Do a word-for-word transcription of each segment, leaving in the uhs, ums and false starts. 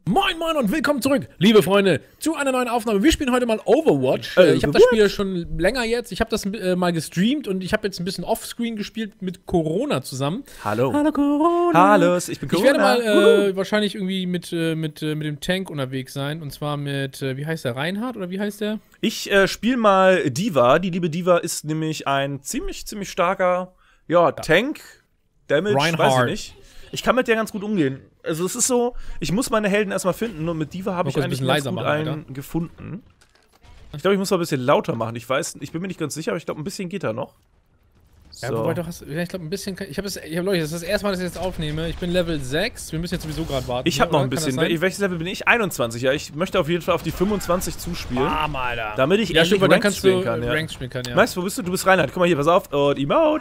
Moin Moin und willkommen zurück, liebe Freunde, zu einer neuen Aufnahme. Wir spielen heute mal Overwatch. Äh, ich habe das Spiel ja schon länger jetzt. Ich habe das äh, mal gestreamt und ich habe jetzt ein bisschen Offscreen gespielt mit Corona zusammen. Hallo. Hallo Corona. Hallo, ich bin Corona. Ich werde mal äh, wahrscheinlich irgendwie mit, äh, mit, äh, mit dem Tank unterwegs sein. Und zwar mit, äh, wie heißt der, Reinhard oder wie heißt der? Ich äh, spiele mal D.Va. Die liebe D.Va ist nämlich ein ziemlich, ziemlich starker, ja, ja. Tank. Damage, Reinhard. weiß ich nicht. Ich kann mit der ganz gut umgehen. Also es ist so, ich muss meine Helden erstmal finden und mit D.Va habe ich eigentlich ganz gut machen, einen Alter. gefunden. Ich glaube, ich muss mal ein bisschen lauter machen. Ich weiß, ich bin mir nicht ganz sicher, aber ich glaube, ein bisschen geht da noch. So. Ja, wobei du hast, ich glaube, ein bisschen, ich habe ich hab, Leute, das ist das erste Mal, dass ich jetzt aufnehme. Ich bin Level sechs, wir müssen jetzt sowieso gerade warten. Ich habe noch ein bisschen, welches Level bin ich? einundzwanzig, ja. Ich möchte auf jeden Fall auf die fünfundzwanzig zuspielen. Bam, Alter. Damit ich ja, endlich stimmt, Ranked spielen kann, ja. Ranked spielen kann, ja. Weißt du, wo bist du? Du bist Reinhard. Guck mal hier, pass auf. Und Emote.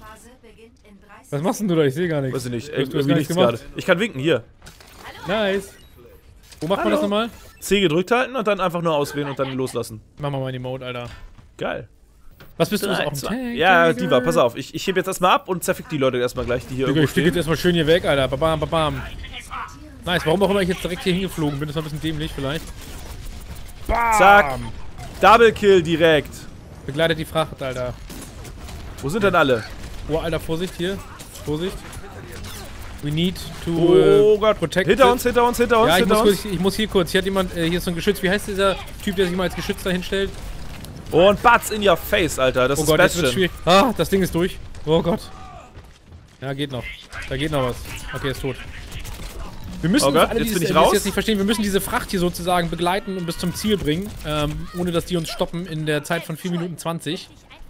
Was machst denn du da? Ich sehe gar nichts. Weiß ich nicht. Ey, irgendwie nichts gerade. Ich kann winken, hier. Nice. Wo macht Hallo. man das nochmal? C gedrückt halten und dann einfach nur auswählen und dann loslassen. Machen wir mal in die Mode, Alter. Geil. Was bist du? Auch ein Tank? Ja, D.Va, pass auf. Ich, ich heb jetzt erstmal ab und zerfick die Leute erstmal gleich, die hier Digga, irgendwo ich fliege jetzt erstmal schön hier weg, Alter. Babam, babam. Nice. Warum auch immer ich jetzt direkt hier hingeflogen bin. Das war ein bisschen dämlich vielleicht. Bam. Zack. Double Kill direkt. Begleitet die Fracht, Alter. Wo sind denn alle? Oh, Alter, Vorsicht hier. Vorsicht. We need to oh uh, Gott. protect Hinter it. uns, hinter uns, hinter uns, ja, ich hinter muss uns. Kurz, ich muss hier kurz. Hier hat jemand, äh, hier ist so ein Geschütz. Wie heißt dieser Typ, der sich mal als Geschütz da hinstellt? Und Batz in your face, Alter. Das oh ist Gott, Bastion. Jetzt wird's schwierig. Ah, das Ding ist durch. Oh Gott. Ja, geht noch. Da geht noch was. Okay, ist tot. Wir müssen oh Gott, alle jetzt dieses, bin ich äh, raus. jetzt nicht verstehen. Wir müssen diese Fracht hier sozusagen begleiten und bis zum Ziel bringen, ähm, ohne dass die uns stoppen in der Zeit von vier Minuten zwanzig.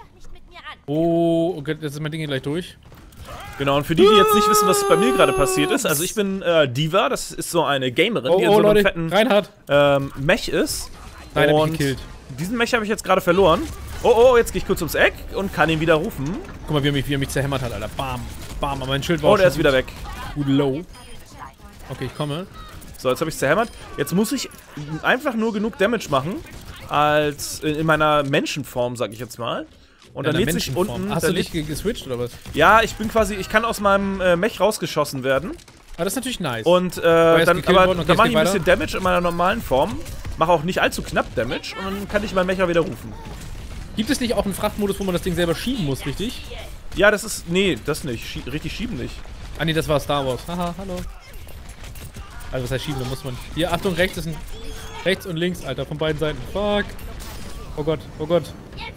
Oh, okay, das ist mein Ding hier gleich durch. Genau, und für die, die jetzt nicht wissen, was bei mir gerade passiert ist, also ich bin äh, D.Va, das ist so eine Gamerin, oh, die in oh, so einem Leute, fetten Reinhard. Ähm, Mech ist. Nein, und hab ich gekillt. Diesen Mech habe ich jetzt gerade verloren. Oh, oh, jetzt gehe ich kurz ums Eck und kann ihn wieder rufen. Guck mal, wie er mich, wie er mich zerhämmert hat, Alter. Bam, bam, aber mein Schild war Oh, auch der ist wieder weg. Gut low. Okay, ich komme. So, jetzt habe ich zerhämmert. Jetzt muss ich einfach nur genug Damage machen, als in, in meiner Menschenform, sag ich jetzt mal. Und dann lädt sich unten... Hast du dich geswitcht oder was? Ja, ich bin quasi, ich kann aus meinem äh, Mech rausgeschossen werden. Ah, das ist natürlich nice. Und äh, dann, aber, worden, okay, dann mache ich ein weiter. bisschen Damage in meiner normalen Form. Mache auch nicht allzu knapp Damage und dann kann ich meinen Mecher wieder rufen. Gibt es nicht auch einen Frachtmodus, wo man das Ding selber schieben muss, richtig? Ja, das ist, nee, das nicht. Schie richtig schieben nicht. Ah nee, das war Star Wars. Haha, hallo. Also was heißt schieben, da muss man... Hier, Achtung, rechts ist ein... Rechts und links, Alter, von beiden Seiten. Fuck. Oh Gott, oh Gott.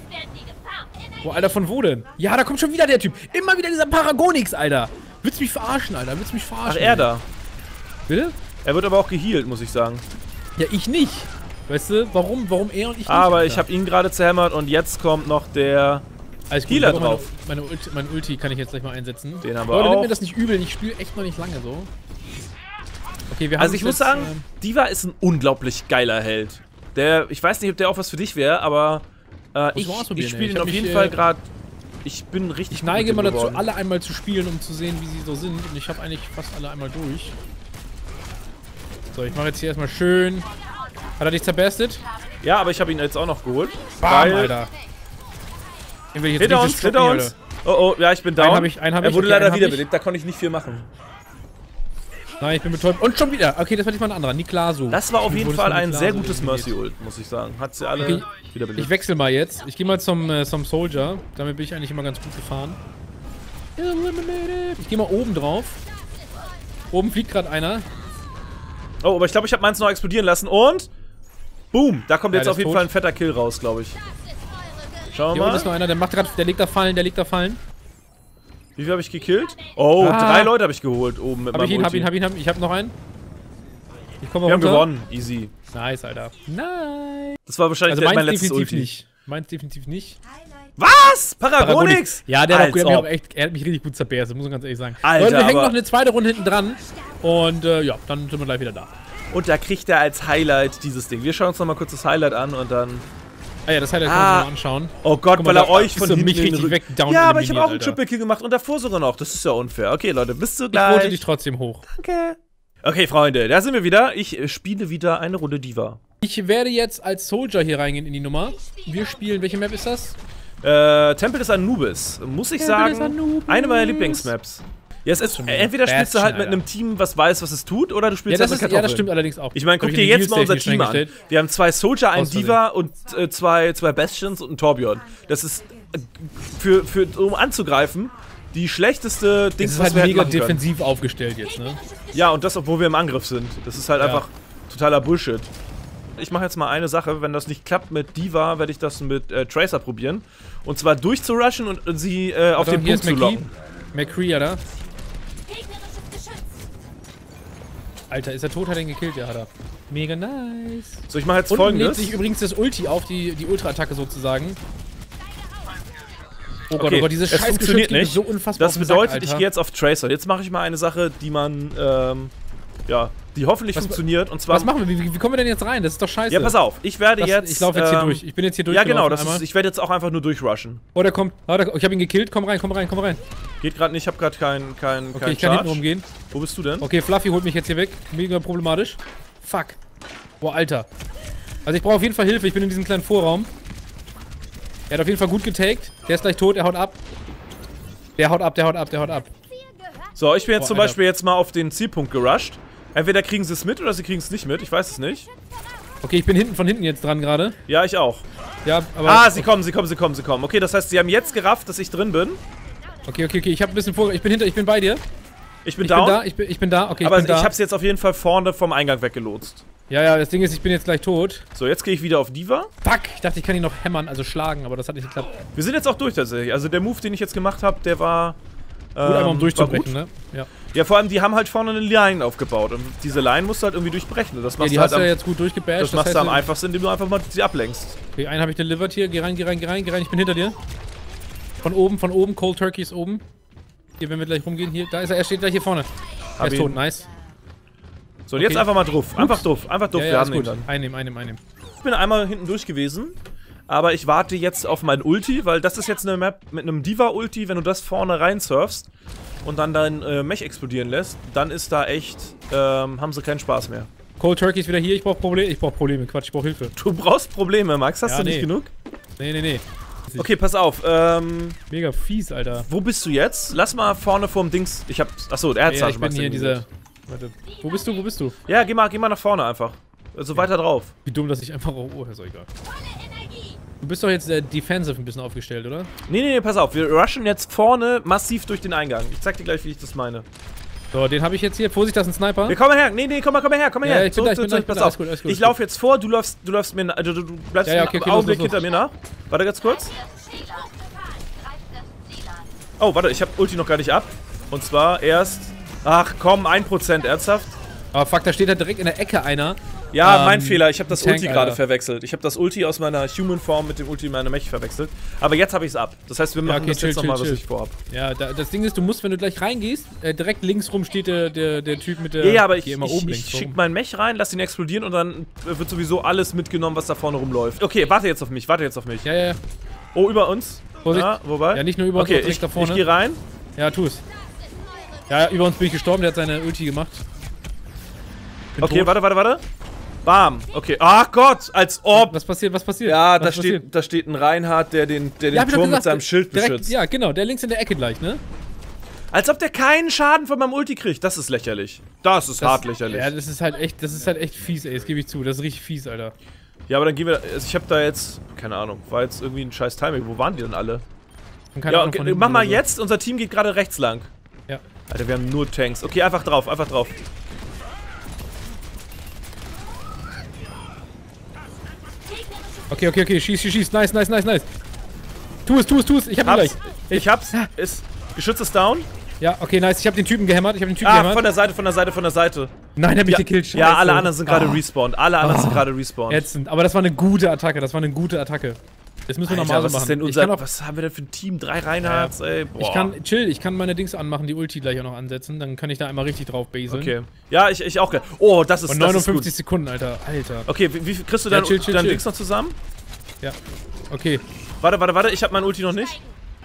Boah, Alter, von wo denn? Ja, da kommt schon wieder der Typ. Immer wieder dieser Paragonix, Alter. Willst du mich verarschen, Alter? Willst du mich verarschen? Ach, er da. Bitte? Er wird aber auch gehealt, muss ich sagen. Ja, ich nicht. Weißt du, warum, warum er und ich nicht? Aber Alter? ich habe ihn gerade zerhämmert und jetzt kommt noch der Healer drauf. Meine, meine Ulti, mein Ulti kann ich jetzt gleich mal einsetzen. Den haben wir Leute, auch. nimmt mir das nicht übel. Ich spiele echt noch nicht lange so. Okay, wir haben Also ich muss jetzt, sagen, ähm, D.Va ist ein unglaublich geiler Held. Der, ich weiß nicht, ob der auch was für dich wäre, aber äh, ich, ich spiele ihn auf jeden Fall gerade. Ich bin richtig. Ich neige immer dazu, geworden. alle einmal zu spielen, um zu sehen, wie sie so sind. Und ich habe eigentlich fast alle einmal durch. So, ich mache jetzt hier erstmal schön. Hat er dich zerberstet? Ja, aber ich habe ihn jetzt auch noch geholt. Bam, Alter. Hinter uns, hinter uns. Oh, oh, ja, ich bin down. Einen hab ich, einen hab er ich, wurde okay, leider hab wiederbelebt, da konnte ich nicht viel machen. Nein, ich bin betäubt. Und schon wieder. Okay, das war nicht mal ein anderer. Niklaso. Das war auf jeden Fall ein sehr gutes Mercy. Mercy-Ult, muss ich sagen. Hat sie alle Okay, wiederbelebt. ich wechsle mal jetzt. Ich gehe mal zum, äh, zum Soldier. Damit bin ich eigentlich immer ganz gut gefahren. Ich gehe mal oben drauf. Oben fliegt gerade einer. Oh, aber ich glaube, ich habe meins noch explodieren lassen und... Boom! Da kommt Ja, jetzt der auf jeden ist Fall tot. ein fetter Kill raus, glaube ich. Schauen Hier wir unten ist noch mal. einer, der macht gerade, der legt da Fallen, der legt da Fallen. Wie viel habe ich gekillt? Oh, Ah. drei Leute habe ich geholt oben mit Hab ich meinem ihn, hab Ulti. ihn, hab ihn, hab ihn. Ich hab noch einen. Ich komme Wir haben runter. gewonnen. Easy. Nice, Alter. Nice. Das war wahrscheinlich Also der, meins mein letztes definitiv Ulti. nicht. Meins definitiv nicht. Was? Paragonix? Ja, der hat, auch, der hat mich ob. auch echt, er hat mich richtig gut zerberstet, muss man ganz ehrlich sagen. Alter, Leute, wir hängen aber- noch eine zweite Runde hinten dran. Und äh, ja, dann sind wir gleich wieder da. Und da kriegt er als Highlight dieses Ding. Wir schauen uns noch mal kurz das Highlight an und dann... Ah ja, das Highlight kann Ah. man sich mal anschauen. Oh Gott, Guck mal, weil er da euch ist von er hinten mich in den richtig Rücken- weg, down Ja, aber ich habe eliminiert, auch einen Alter. Triple Kill gemacht und davor sogar noch. Das ist ja unfair. Okay, Leute, bis zu Ich vote dich gleich. trotzdem hoch. Danke. Okay, Freunde, da sind wir wieder. Ich äh, spiele wieder eine Runde D.Va. Ich werde jetzt als Soldier hier reingehen in die Nummer. Wir spielen, welche Map ist das? Äh, Tempel des Anubis. Muss ich Tempel des sagen, Anubis. eine meiner Lieblingsmaps. Ja, es ist, entweder spielst du halt mit einem Team, was weiß, was es tut, oder du spielst ja, das halt mit ist, Ja, das stimmt allerdings auch. Ich meine, guck dir jetzt mal unser Team an. Wir haben zwei Soldier, einen Diva und äh, zwei, zwei Bastions und einen Torbjörn. Das ist, äh, für, für, um anzugreifen, die schlechteste Dings, was wir halt mega defensiv aufgestellt jetzt, ne? Ja, und das, obwohl wir im Angriff sind. Das ist halt ja. einfach totaler Bullshit. Ich mache jetzt mal eine Sache, wenn das nicht klappt mit Diva, werde ich das mit äh, Tracer probieren. Und zwar durchzurushen und, und sie äh, auf den Punkt zu locken. McCree, oder? Alter, ist er tot? Hat er ihn gekillt? Ja, hat er. Mega nice. So, ich mache jetzt und folgendes. lädt sich übrigens das Ulti auf, die, die Ultra-Attacke sozusagen. Oh Gott, okay, oh Gott, dieses es scheiß funktioniert nicht. So unfassbar das bedeutet, Sack, ich gehe jetzt auf Tracer. Jetzt mache ich mal eine Sache, die man, ähm, ja, die hoffentlich was, funktioniert. Und zwar. Was machen wir? Wie, wie kommen wir denn jetzt rein? Das ist doch scheiße. Ja, pass auf. Ich werde das, jetzt. Ich laufe jetzt ähm, hier durch. Ich bin jetzt hier durch. Ja, genau. Das ist, ich werde jetzt auch einfach nur durchrushen. Oh, der kommt. Oh, der, ich habe ihn gekillt. Komm rein, komm rein, komm rein. Geht gerade nicht. Ich habe gerade keinen kein, Okay, kein ich kann hinten rumgehen. Wo bist du denn? Okay, Fluffy holt mich jetzt hier weg. Mega problematisch. Fuck. Boah, Alter. Also ich brauche auf jeden Fall Hilfe. Ich bin in diesem kleinen Vorraum. Er hat auf jeden Fall gut getaked. Der ist gleich tot. Er haut ab. Der haut ab, der haut ab, der haut ab. So, ich bin jetzt Boah, zum Alter. Beispiel jetzt mal auf den Zielpunkt gerusht. Entweder kriegen sie es mit oder sie kriegen es nicht mit. Ich weiß es nicht. Okay, ich bin hinten von hinten jetzt dran gerade. Ja, ich auch. Ja, aber... Ah, sie kommen, sie kommen, sie kommen, sie kommen. Okay, das heißt, sie haben jetzt gerafft, dass ich drin bin. Okay, okay, okay. Ich habe ein bisschen vor... Ich bin hinter... Ich bin bei dir. Ich bin ich down. Bin da, ich, bin, ich bin da. Okay, ich aber bin da. ich hab's jetzt auf jeden Fall vorne vom Eingang weggelotst. Ja, ja, das Ding ist, ich bin jetzt gleich tot. So, jetzt gehe ich wieder auf Diva. Fuck! Ich dachte, ich kann ihn noch hämmern, also schlagen, aber das hat nicht geklappt. Wir sind jetzt auch durch tatsächlich. Also der Move, den ich jetzt gemacht habe, der war... Gut, ähm, einmal um durchzubrechen, ne? Ja. Ja, vor allem, die haben halt vorne eine Line aufgebaut. Und diese Line musst du halt irgendwie durchbrechen. Das machst ja, die du halt hast du am, ja jetzt gut durchgebasht. Das, das machst du am einfachsten, indem du einfach mal sie ablenkst. Okay, einen habe ich delivered hier. Geh rein, geh rein, geh rein, geh rein. Ich bin hinter dir. Von oben, von oben. Cold Turkey ist oben. Hier, wenn wir gleich rumgehen. Hier, da ist er. Er steht gleich hier vorne. Er Hab ist ihn. tot, nice. So, und okay. Jetzt einfach mal drauf. Einfach drauf. Einfach drauf. Ja, ja, wir ist haben gut. ihn dann. Einnehmen, einnehmen, einnehmen. Ich bin einmal hinten durch gewesen. Aber ich warte jetzt auf mein Ulti, weil das ist jetzt eine Map mit einem Diva-Ulti. Wenn du das vorne rein surfst und dann dein äh, Mech explodieren lässt, dann ist da echt, ähm, haben sie keinen Spaß mehr. Cold Turkey ist wieder hier. Ich brauche Probleme. Ich brauche Probleme. Quatsch, ich brauche Hilfe. Du brauchst Probleme, Max. Hast ja, du nee. nicht genug? Nee, nee, nee. Okay, pass auf. Ähm, Mega fies, Alter. Wo bist du jetzt? Lass mal vorne vorm Dings. Ich hab. Achso, er hat ja, ich bin hier dieser. Warte. Wo bist du? Wo bist du? Ja, geh mal, geh mal nach vorne einfach. Also okay. Weiter drauf. Wie dumm, dass ich einfach. Oh, ist doch egal. Du bist doch jetzt äh, defensive ein bisschen aufgestellt, oder? Nee, nee, nee, pass auf. Wir rushen jetzt vorne massiv durch den Eingang. Ich zeig dir gleich, wie ich das meine. So, den habe ich jetzt hier. Vorsicht, das ist ein Sniper. Wir kommen her. Nee, nee, komm mal, komm mal her, komm mal ja, her. Ich bin so, da, ich bin da, ich bin pass da. auf. Alles gut, alles gut, ich laufe jetzt vor, du läufst, du läufst mir, also du, du bleibst ja, ja, okay, einen okay, Augenblick los, los, hinter los. mir nach. Warte ganz kurz. Oh, warte, ich habe Ulti noch gar nicht ab. Und zwar erst... Ach komm, ein Prozent, ernsthaft? Aber fuck, da steht da direkt in der Ecke einer. Ja, ähm, mein Fehler, ich habe das Tank, Ulti gerade Alter. verwechselt. Ich habe das Ulti aus meiner Human-Form mit dem Ulti meiner Mech verwechselt. Aber jetzt habe ich es ab. Das heißt, wir machen ja, okay, das chill, jetzt chill, nochmal, was chill. ich vorhab. Ja, da, das Ding ist, du musst, wenn du gleich reingehst, äh, direkt links rum steht der, der, der Typ mit der... Ja, ja, aber ich, immer ich, oben ich links schick rum. meinen Mech rein, lass ihn explodieren und dann wird sowieso alles mitgenommen, was da vorne rumläuft. Okay, warte jetzt auf mich, warte jetzt auf mich. Ja, ja, ja. Oh, über uns. Vorsicht. Ja, wobei? Ja, nicht nur über uns, okay, direkt ich, da vorne. ich gehe rein. Ja, tu es. Ja, ja, über uns bin ich gestorben, der hat seine Ulti gemacht. Bin okay, tot. warte, warte, warte. Bam. Okay. Ach Gott, als ob. Was passiert, was passiert? Ja, was da steht, da steht ein Reinhard, der den, der ja, den Turm gesagt, mit seinem Schild direkt, beschützt. Ja, genau, der links in der Ecke gleich, ne? Als ob der keinen Schaden von meinem Ulti kriegt. Das ist lächerlich. Das ist Das, hart lächerlich. Ja, das ist halt echt, das ist halt echt fies, ey, das gebe ich zu. Das ist richtig fies, Alter. Ja, aber dann gehen wir. Also ich habe da jetzt. Keine Ahnung. War jetzt irgendwie ein scheiß Timing. Wo waren die denn alle? Keine Ja, Ahnung, okay, von hinten mach mal oder so. jetzt. Unser Team geht gerade rechts lang. Ja. Alter, wir haben nur Tanks. Okay, einfach drauf, einfach drauf. Okay, okay, okay, schieß, schieß, schieß. Nice, nice, nice, nice. Tu es, tu es, tu es. Ich hab ihn Hab's. gleich. Ich hab's. Ist. Geschütz ist down. Ja, okay, nice. Ich hab den Typen gehämmert. Ich hab den Typen Ah, gehämmert. von der Seite, von der Seite, von der Seite. Nein, der hat mich Ja, gekillt. Scheiße. ja, alle anderen sind gerade Ah. respawned. Alle anderen Ah. sind gerade respawned. Ätzend. Aber das war eine gute Attacke. Das war eine gute Attacke. Das müssen wir Alter, normal was so machen. ist denn ich unser, kann auch, was haben wir denn für ein Team? Drei Reinhards, ey. Boah. ich kann, chill, ich kann meine Dings anmachen, die Ulti gleich auch noch ansetzen. Dann kann ich da einmal richtig drauf baseln. Okay. Ja, ich, ich auch. Oh, das ist, Und das neunundfünfzig ist gut. Sekunden, Alter. Alter. Okay, wie, wie viel kriegst du Ja, dein, chill, chill, dein chill. Dings noch zusammen? Ja. Okay. Warte, warte, warte. Ich hab mein Ulti noch nicht.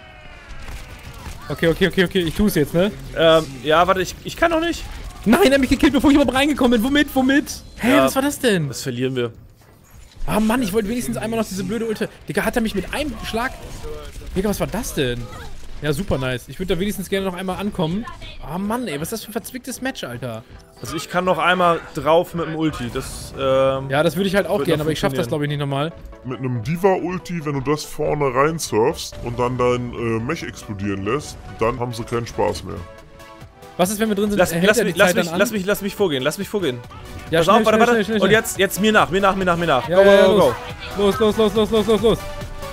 Okay, okay, okay, okay. Ich tu's jetzt, ne? Ähm, ja, warte, ich, ich kann noch nicht. Nein, er hat mich gekillt, bevor ich überhaupt reingekommen bin. Womit? Womit? Hä, Ja. was war das denn? Das verlieren wir. Ah, Mann, ich wollte wenigstens einmal noch diese blöde Ulti. Digga, hat er mich mit einem Schlag... Digga, was war das denn? Ja, super nice. Ich würde da wenigstens gerne noch einmal ankommen. Oh Mann, ey, was ist das für ein verzwicktes Match, Alter? Also ich kann noch einmal drauf mit dem Ulti. Das, ähm, ja, das würde ich halt auch gerne, aber ich schaffe das, glaube ich, nicht nochmal. Mit einem D.Va-Ulti, wenn du das vorne rein surfst und dann dein äh, Mech explodieren lässt, dann haben sie keinen Spaß mehr. Was ist, wenn wir drin sind? Lass, lass, mich, lass, mich, lass, mich, lass mich vorgehen, lass mich vorgehen. Ja, Pass schnell, auf, warte, schnell, warte. schnell, schnell, und schnell. jetzt, jetzt mir nach, mir nach, mir nach, mir nach. Ja, go, ja, go, ja, go, go. Los, los, los, los, los, los, los.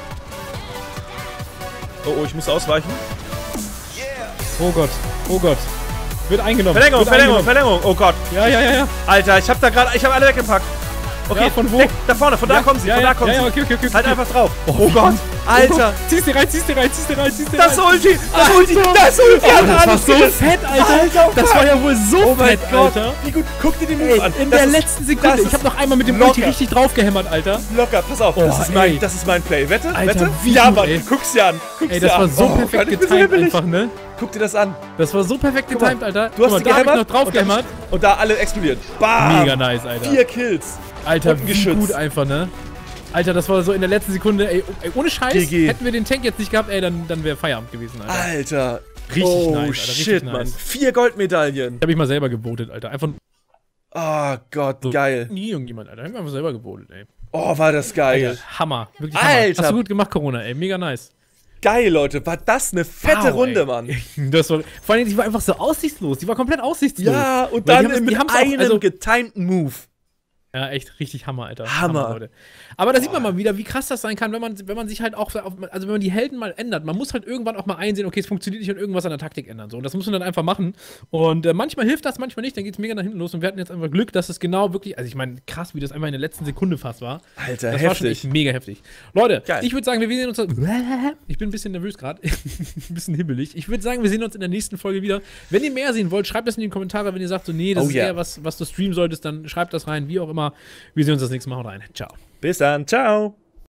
Oh, oh, ich muss ausweichen. Oh Gott, oh Gott. Wird eingenommen. Verlängerung, Wird Verlängerung, eingenommen. Verlängerung. Oh Gott. Ja, ja, ja, ja. Alter, ich hab da gerade, ich hab alle weggepackt. Okay, ja, von wo? Weg, da vorne, von ja, da kommen sie, ja, von ja, da kommen ja, sie. Ja, okay, okay, okay. Halt okay. einfach drauf. Oh, oh Gott, Alter. Ziehst dir rein, ziehst dir rein, ziehst dir rein, ziehst dir Das rein. Ulti, das Alter. Ulti, das Ulti. Oh, das war so fett, Alter. Alter, das war ja wohl so oh mein fett, Gott. Alter. Wie gut, guck dir den Move Ey, an. in das der ist, letzten Sekunde. Ich hab noch einmal mit dem Ulti richtig draufgehämmert, Alter. Locker, pass auf. Oh, das, ist mein, ey. das ist mein Play. Wette? Alter, Wette? wie ja, gut, Mann, ey. guck's dir an. Guck's Ey, das dir war an. so oh, perfekt Gott, getimed einfach, ne? Guck dir das an. Das war so perfekt getimed, Alter. Du hast Guck mal, die da hab ich gehämmert noch draufgehämmert. Und, und da alle explodiert. Bam. Mega nice, Alter. Vier Kills. Alter, wie gut einfach, ne? Alter, das war so in der letzten Sekunde, ey, ey ohne Scheiß, G G. hätten wir den Tank jetzt nicht gehabt, ey, dann, dann wäre Feierabend gewesen, Alter. Alter. Richtig oh, nice, Alter, richtig shit, nice. Mann. Vier Goldmedaillen. Ich hab mich mal selber gebotet, Alter. Einfach Oh Gott, so, geil. Nie irgendjemand, Alter. Ich hab mich einfach selber gebotet, ey. Oh, war das geil. Alter, Hammer. Wirklich Hammer. Alter. Hast du gut gemacht, Corona, ey. Mega nice. Geil, Leute. War das eine fette Wow, Runde, ey. Mann. Das war, vor allem, die war einfach so aussichtslos. Die war komplett aussichtslos. Ja, und Weil dann die haben, mit die haben's einem auch, also, getimten Move. Ja, echt richtig Hammer, Alter. Hammer. Leute. Aber da sieht man mal wieder, wie krass das sein kann, wenn man, wenn man sich halt auch, auf, also wenn man die Helden mal ändert. Man muss halt irgendwann auch mal einsehen, okay, es funktioniert nicht und irgendwas an der Taktik ändern. So. Und das muss man dann einfach machen. Und äh, manchmal hilft das, manchmal nicht. Dann geht es mega nach hinten los. Und wir hatten jetzt einfach Glück, dass es genau wirklich, also ich meine, krass, wie das einfach in der letzten Sekunde fast war. Alter, das heftig. war schon echt mega heftig. Leute, Geil. ich würde sagen, wir sehen uns. Ich bin ein bisschen nervös gerade. ein bisschen hibbelig. Ich würde sagen, wir sehen uns in der nächsten Folge wieder. Wenn ihr mehr sehen wollt, schreibt das in die Kommentare. Wenn ihr sagt, so, nee, das Oh ist yeah. eher was, was du streamen solltest, dann schreibt das rein. Wie auch immer. Wir sehen uns das nächste Mal. Haut rein. Ciao. Bis dann. Ciao.